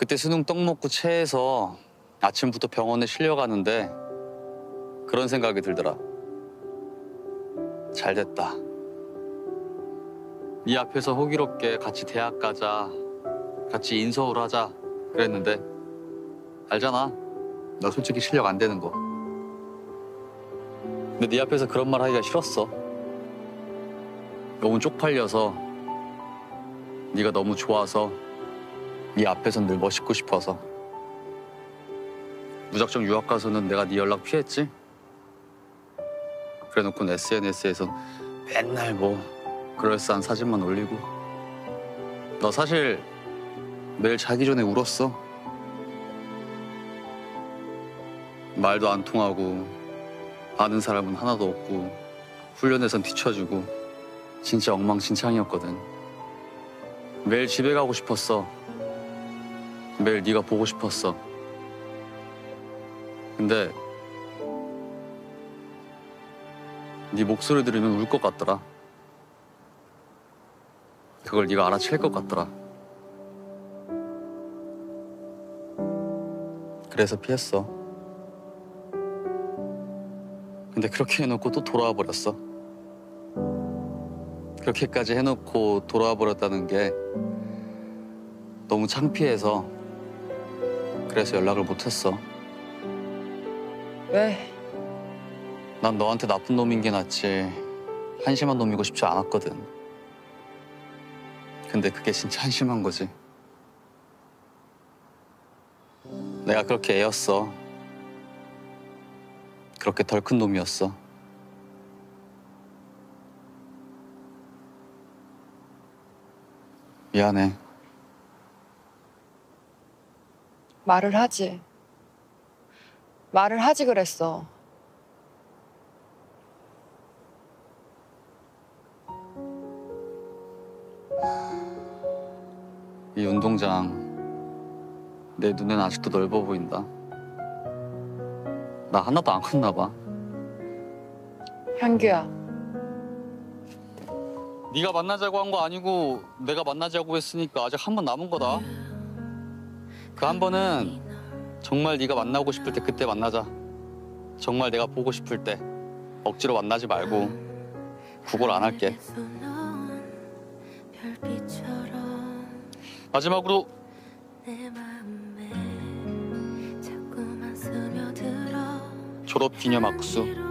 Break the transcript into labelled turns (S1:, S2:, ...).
S1: 그때 수능 떡 먹고 체해서 아침부터 병원에 실려가는데 그런 생각이 들더라. 잘 됐다. 네 앞에서 호기롭게 같이 대학 가자, 같이 인서울 하자 그랬는데 알잖아. 나 솔직히 실력 안 되는 거. 근데 네 앞에서 그런 말 하기가 싫었어. 너무 쪽팔려서, 네가 너무 좋아서, 네 앞에선 늘 멋있고 싶어서. 무작정 유학 가서는 내가 네 연락 피했지? 그래놓고 SNS에서 맨날 뭐 그럴싸한 사진만 올리고. 너 사실 매일 자기 전에 울었어. 말도 안 통하고 아는 사람은 하나도 없고 훈련에선 뒤처지고 진짜 엉망진창이었거든. 매일 집에 가고 싶었어. 매일 네가 보고 싶었어. 근데 네 목소리 들으면 울 것 같더라. 그걸 네가 알아챌 것 같더라. 그래서 피했어. 근데 그렇게 해놓고 또 돌아와 버렸어. 그렇게까지 해놓고 돌아와 버렸다는 게 너무 창피해서 그래서 연락을 못했어.
S2: 왜?
S1: 난 너한테 나쁜 놈인 게 낫지 한심한 놈이고 싶지 않았거든. 근데 그게 진짜 한심한 거지. 내가 그렇게 애였어. 그렇게 덜 큰 놈이었어. 미안해.
S2: 말을 하지. 말을 하지 그랬어.
S1: 이 운동장 내 눈엔 아직도 넓어 보인다. 나 하나도 안 컸나 봐.
S2: 현규야,
S1: 네가 만나자고 한 거 아니고 내가 만나자고 했으니까 아직 한 번 남은 거다. 그 한 번은 정말 네가 만나고 싶을 때 그때 만나자. 정말 내가 보고 싶을 때 억지로 만나지 말고 구걸 안 할게. 마지막으로 졸업 기념 악수.